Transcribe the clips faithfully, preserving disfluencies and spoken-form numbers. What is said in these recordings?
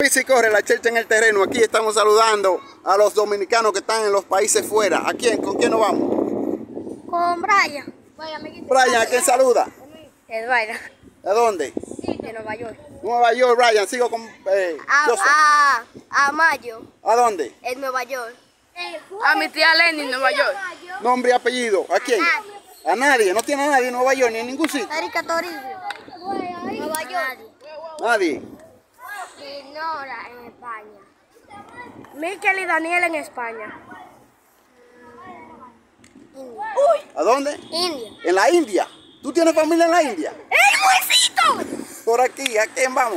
Pisa y corre, la Chelcha en el terreno. Aquí estamos saludando a los dominicanos que están en los países fuera. ¿A quién? ¿Con quién nos vamos? Con Brian. Brian, ¿a quién saluda? Edwina. ¿A dónde? De Nueva York. Nueva York, Brian. Sigo con... Eh, A, a, a Mayo. ¿A dónde? En Nueva York. A mi tía Lenny en Nueva York. Nombre y apellido. ¿A quién? A nadie. No tiene a nadie en Nueva York ni en ningún sitio. Erika Toribio. Nueva York. Nadie. Nora en España. Miquel y Daniel en España. India. ¿A dónde? India. En la India. ¿Tú tienes familia en la India? ¡El huesito! Por aquí. ¿A quién vamos?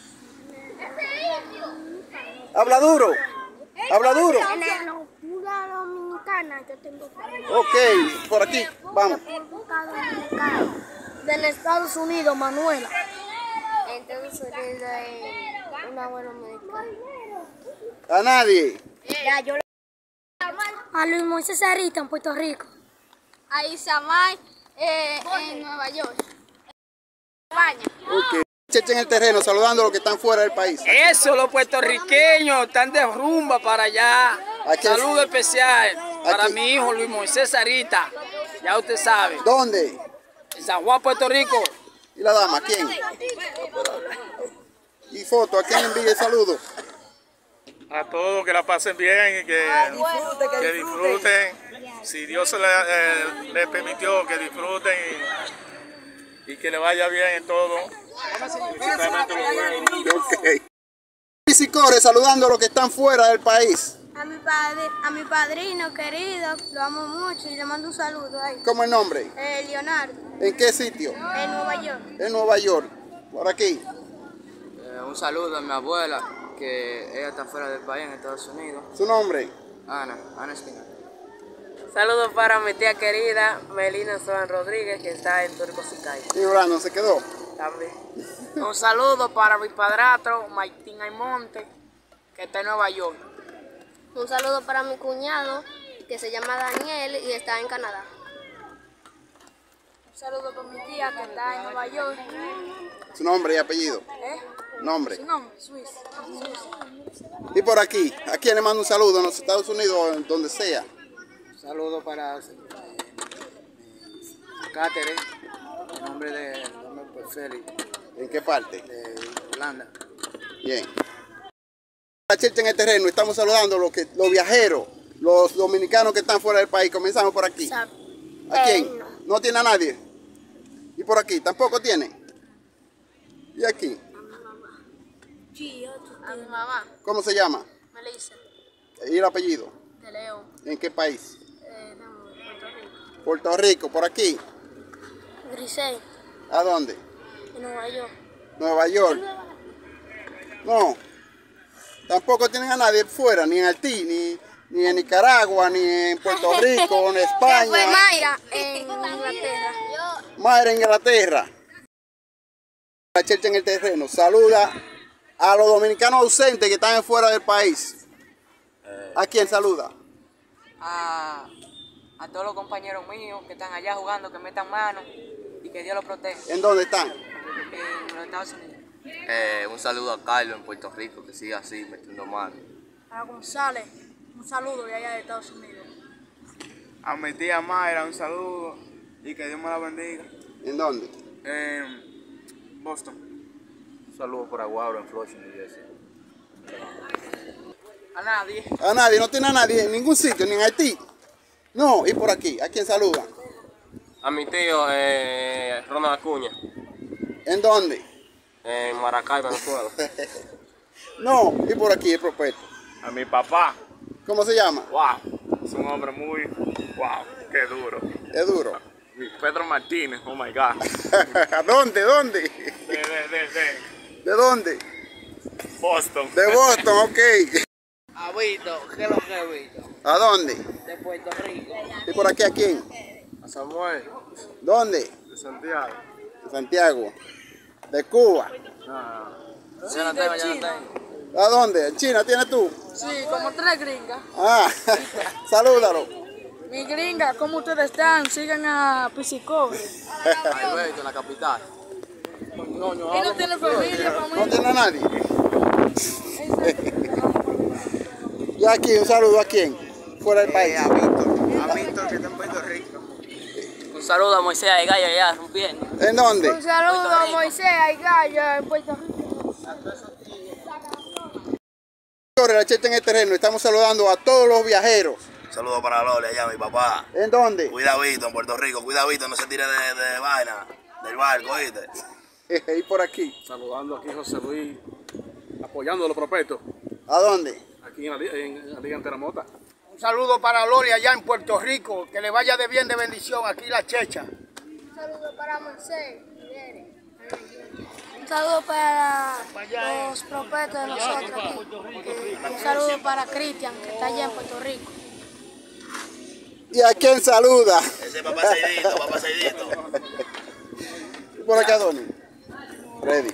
Habla duro. Habla duro. En la República Dominicana yo tengo familia. Ok. Por aquí. Vamos. República Dominicana. Del Estados Unidos, Manuela. Entonces es una buena mexicana. A nadie. Ya, yo a Luis Moisés Sarita en Puerto Rico. A Isamay eh, en Nueva York. España. Ok. Chelcha en el terreno, saludando a los que están fuera del país. Eso, los puertorriqueños están de rumba para allá. Aquí. Saludo especial para Aquí. mi hijo Luis Moisés Sarita. Ya usted sabe. ¿Dónde? En San Juan, Puerto Rico. ¿Y la dama? ¿Quién? ¿Y foto? ¿A quién envía el saludo? A todos que la pasen bien y que, que disfruten. Si Dios se le, eh, le permitió que disfruten y, y que le vaya bien en todo. Simplemente lo bueno. Ok. Pisa y corre, saludando a los que están fuera del país. A mi padre, a mi padrino querido, lo amo mucho y le mando un saludo ahí. ¿Cómo es el nombre? Eh, Leonardo, ¿En qué sitio? en Nueva York. En Nueva York. Por aquí. Eh, un saludo a mi abuela, que ella está fuera del país, en Estados Unidos. ¿Su nombre? Ana, Ana Espinal. Saludos para mi tía querida Melina Soan Rodríguez, que está en Turco Sicay. Y Brandon se quedó. También. Un saludo para mi padrastro, Maitín Aymonte, que está en Nueva York. Un saludo para mi cuñado, que se llama Daniel y está en Canadá. Un saludo para mi tía que está en Nueva York. Su nombre y apellido. ¿Eh? Nombre. Su nombre, Suiza. Y por aquí. ¿A quién le mando un saludo? En los Estados Unidos o en donde sea. Saludo para eh, Catherine, en nombre de nombre de Félix, ¿En qué parte? de Irlanda. Bien. La Chelcha en el terreno. Estamos saludando a los, que, los viajeros, los dominicanos que están fuera del país. Comenzamos por aquí. ¿A quién? ¿No tiene a nadie? ¿Y por aquí? ¿Tampoco tiene? ¿Y aquí? A mi mamá, ¿Cómo se llama? Melissa, ¿Y el apellido? de León, ¿En qué país? eh, no, Puerto Rico. Puerto Rico. ¿Por aquí? Grisey, ¿A dónde? en Nueva York. Nueva York. No. Tampoco tienen a nadie fuera, ni en Haití, ni, ni en Nicaragua, ni en Puerto Rico, ni en España. Mayra, en Inglaterra. Mayra en Inglaterra. La Chelcha en el terreno. Saluda a los dominicanos ausentes que están fuera del país. ¿A quién saluda? A, a todos los compañeros míos que están allá jugando, que metan mano y que Dios los proteja ¿En dónde están? en los Estados Unidos. Eh, un saludo a Carlos en Puerto Rico, que siga así, metiendo mano. A González, un saludo de allá de Estados Unidos. A mi tía Mayra, un saludo y que Dios me la bendiga. ¿En dónde? En Boston. Un saludo para Guauro en Flushing, New Jersey. A nadie. A nadie, no tiene a nadie en ningún sitio, ni en Haití. No, y por aquí, ¿a quién saluda? A mi tío eh, Ronald Acuña, ¿En dónde? en Maracay, Venezuela. No, y por aquí, el prospecto. A mi papá. ¿Cómo se llama? Wow. Es un hombre muy. Wow. Qué duro. Es duro. Mi Pedro Martínez. Oh my God. ¿A dónde? ¿Dónde? De, de, de, de ¿De dónde? Boston. De Boston, ok. A Vito, ¿qué es lo que es Vito? ¿A dónde? De Puerto Rico. ¿Y por aquí a quién? A Samuel. ¿Dónde? De Santiago. De Santiago. ¿De Cuba? Ah. Yo no tengo, yo no tengo. ¿A dónde? ¿En China tienes tú? Sí, como tres gringas. Ah, salúdalo. Mi gringa, ¿cómo ustedes están? Sigan a Pisicobre. Alberto, en la capital. Él no tiene familia, ¿No familia. tiene a nadie? Y aquí, un saludo a quién, fuera del país. Eh, a Víctor, a Víctor que está en Puerto Rico. Un saludo a Moisés y Gallo allá rompiendo. ¿En dónde? Un saludo a Moisés y Gallo en Puerto Rico. Sobre la Checha en el terreno, estamos saludando a todos los viajeros. Saludos para Loli allá, mi papá. ¿En dónde? Cuidadito en Puerto Rico, cuidadito, no se tire de, de vaina, del barco, ¿oíste? Y por aquí. Saludando aquí a José Luis, apoyando a los prospectos, ¿A dónde? aquí en la, li- en la Liga Enteramota. Un saludo para Loli allá en Puerto Rico, que le vaya de bien, de bendición, aquí la Checha. Un saludo para Moisés. Un saludo para los prospectos de nosotros aquí. Un saludo para Cristian, que está allá en Puerto Rico. ¿Y a quién saluda? Ese papá Seidito, papá Seidito. Por acá, Donny. Ready.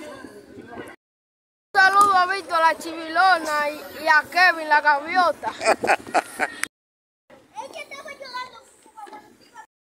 Un saludo a Víctor, la Chivilona y, y a Kevin, la gaviota.